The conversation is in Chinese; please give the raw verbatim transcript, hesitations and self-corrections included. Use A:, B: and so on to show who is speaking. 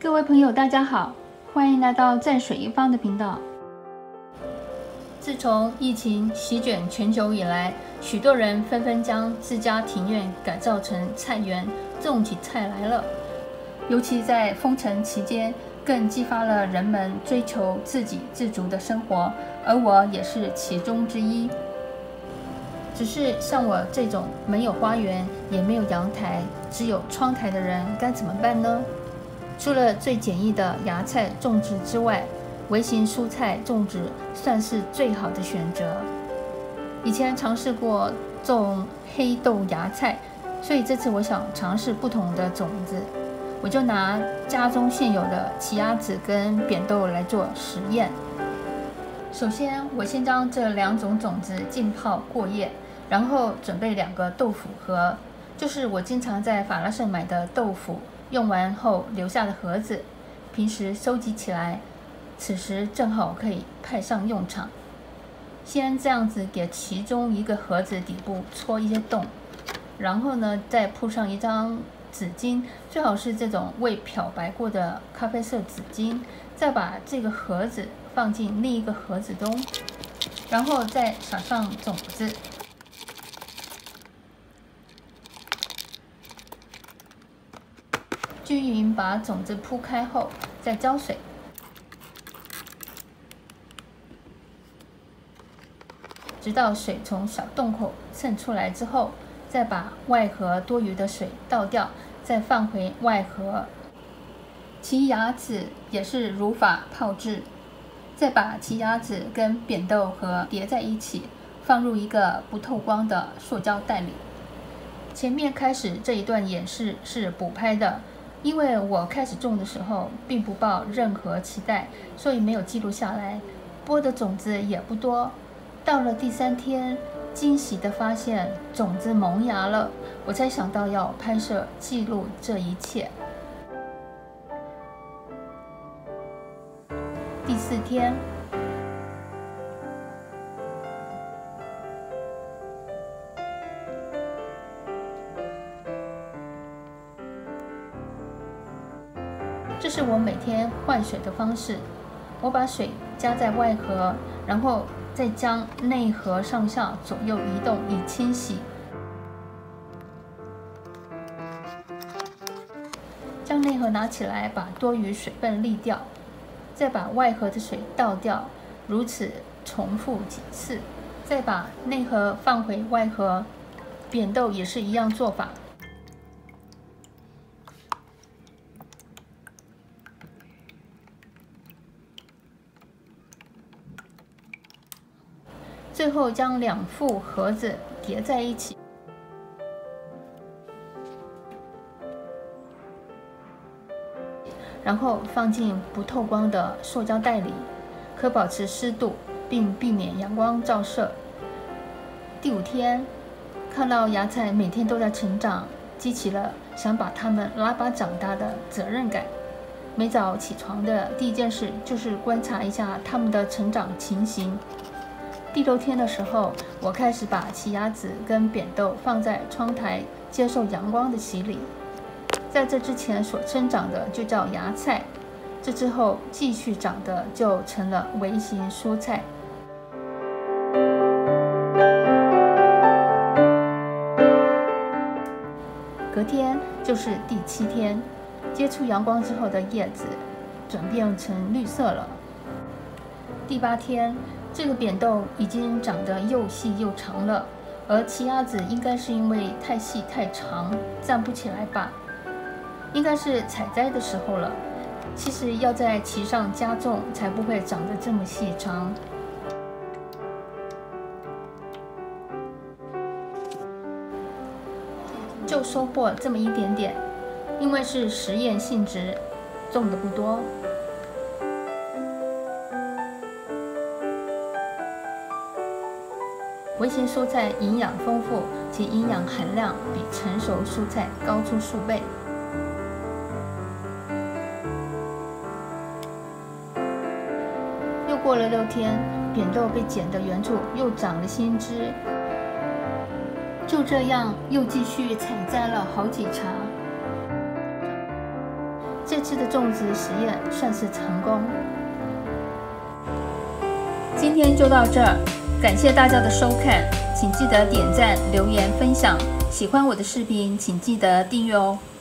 A: 各位朋友，大家好，欢迎来到在水一方的频道。自从疫情席卷全球以来，许多人纷纷将自家庭院改造成菜园，种起菜来了。尤其在封城期间，更激发了人们追求自给自足的生活，而我也是其中之一。只是像我这种没有花园，也没有阳台，只有窗台的人该怎么办呢？除了最简易的芽菜种植之外，微型蔬菜种植算是最好的选择。以前尝试过种黑豆芽菜，所以这次我想尝试不同的种子，我就拿家中现有的奇亚籽跟扁豆来做实验。首先，我先将这两种种子浸泡过夜，然后准备两个豆腐盒，就是我经常在法拉盛买的豆腐用完后留下的盒子，平时收集起来，此时正好可以派上用场。先这样子给其中一个盒子底部戳一些洞，然后呢，再铺上一张纸巾，最好是这种未漂白过的咖啡色纸巾，再把这个盒子放进另一个盒子中，然后再撒上种子。均匀把种子铺开后，再浇水，直到水从小洞口渗出来之后，再把外盒多余的水倒掉，再放回外盒。奇亚籽也是如法炮制，再把奇亚籽跟扁豆盒叠在一起，放入一个不透光的塑胶袋里。前面开始这一段演示是补拍的，因为我开始种的时候并不抱任何期待，所以没有记录下来，播的种子也不多。到了第三天，惊喜地发现种子萌芽了，我才想到要拍摄记录这一切。第四天，这是我每天换水的方式。我把水加在外盒，然后再将内盒上下左右移动以清洗。将内盒拿起来，把多余水分沥掉，再把外盒的水倒掉，如此重复几次。再把内盒放回外盒，扁豆也是一样做法。最后将两副盒子叠在一起，然后放进不透光的塑胶袋里，可保持湿度，并避免阳光照射。第五天，看到芽菜每天都在成长，激起了想把它们拉拔长大的责任感。每早起床的第一件事就是观察一下它们的成长情形。第六天的时候，我开始把奇亚籽跟扁豆放在窗台，接受阳光的洗礼。在这之前所生长的就叫芽菜，这之后继续长的就成了微型蔬菜。隔天就是第七天，接触阳光之后的叶子转变成绿色了。第八天，这个扁豆已经长得又细又长了，而奇亚籽应该是因为太细太长，站不起来吧？应该是采摘的时候了。其实要在其上加种，才不会长得这么细长。就收获这么一点点，因为是实验性质，种的不多。微型蔬菜营养丰富，其营养含量比成熟蔬菜高出数倍。又过了六天，扁豆被剪的原处又长了新枝，就这样又继续采摘了好几茬。 这次的种植实验算是成功。今天就到这儿，感谢大家的收看，请记得点赞、留言、分享。喜欢我的视频，请记得订阅哦。